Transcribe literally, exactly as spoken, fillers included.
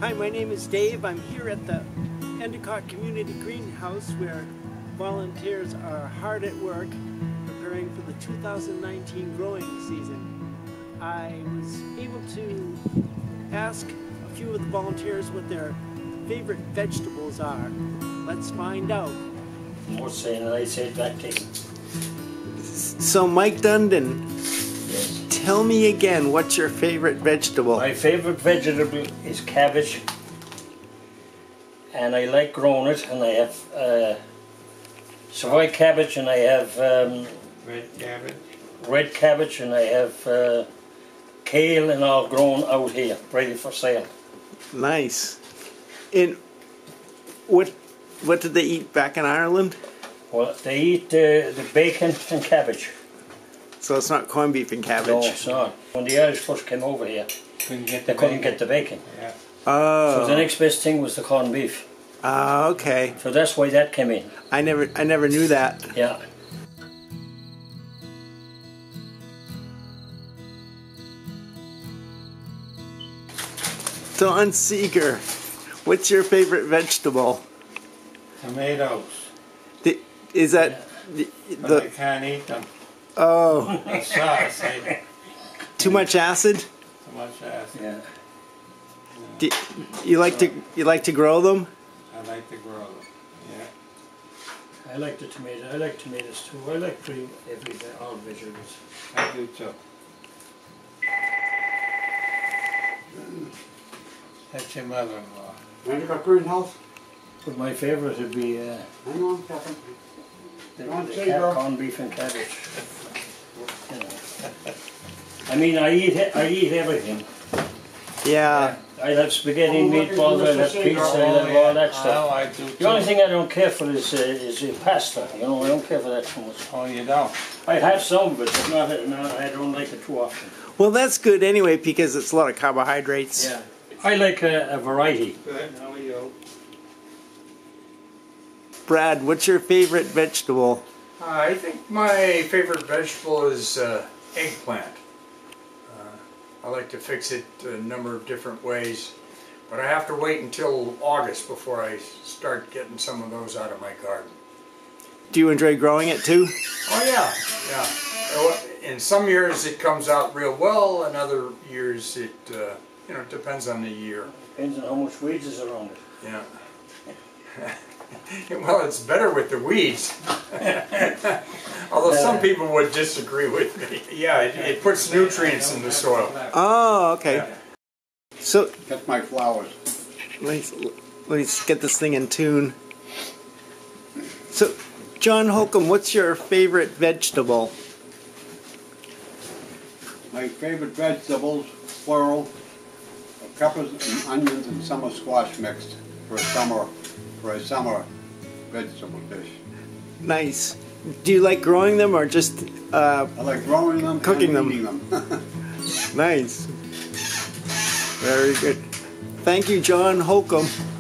Hi, my name is Dave. I'm here at the Endicott Community Greenhouse where volunteers are hard at work preparing for the two thousand nineteen growing season. I was able to ask a few of the volunteers what their favorite vegetables are. Let's find out. More saying I said that thing. So Mike Dundon, Yes. tell me again, what's your favorite vegetable? My favorite vegetable is cabbage, and I like growing it. And I have uh, Savoy cabbage, and I have um, Red cabbage. red cabbage, and I have uh, kale, and all grown out here, ready for sale. Nice. And what what did they eat back in Ireland? Well, they eat uh, the bacon and cabbage. So it's not corned beef and cabbage. No, it's not. When the Irish first came over here, Couldn't get they the couldn't bacon. get the bacon. Yeah. Oh. So the next best thing was the corned beef. Ah, okay. So that's why that came in. I never I never knew that. Yeah. Don Seeger, what's your favorite vegetable? Tomatoes. The, is that the, But I the can't eat them. oh The sauce. I, too much acid? too much acid. Yeah. Do, you like to you like to grow them? I like to grow them. Yeah. I like the tomato. I like tomatoes too. I like pretty every all vegetables. I do too. That's your mother-in-law. Endicott Greenhouse. But my favourite would be uh, Hang on, Captain. the, Go on, the say, ca- bro. corned beef and cabbage. You know. I mean, I eat it- I eat everything. Yeah. I have spaghetti, Oh, meatballs, I have Mister pizza, I Seeger. have all that Oh, stuff. I do too. The only thing I don't care for is uh, is uh, pasta. You know, I don't care for that too much. Oh, you don't? I have some, but it's not, not. I don't like it too often. Well, that's good anyway because it's a lot of carbohydrates. Yeah. I like a, a variety. Good. How are you? Brad, what's your favorite vegetable? Uh, I think my favorite vegetable is uh, eggplant. Uh, I like to fix it a number of different ways, but I have to wait until August before I start getting some of those out of my garden. Do you enjoy growing it too? Oh yeah, yeah. In some years it comes out real well, in other years it, uh, you know, it depends on the year. Depends on how much weeds is around it. Yeah. Well, it's better with the weeds. Although some people would disagree with me. Yeah, it, it puts nutrients in the soil. Oh, okay. Yeah. So That's my flowers. let's let's get this thing in tune. So, John Holcomb, what's your favorite vegetable? My favorite vegetables, plural, are peppers and onions and summer squash mixed for a summer for a summer vegetable dish. Nice. Do you like growing them or just uh, I like growing them Cooking them. and eating them. nice? Very good. Thank you, John Holcomb.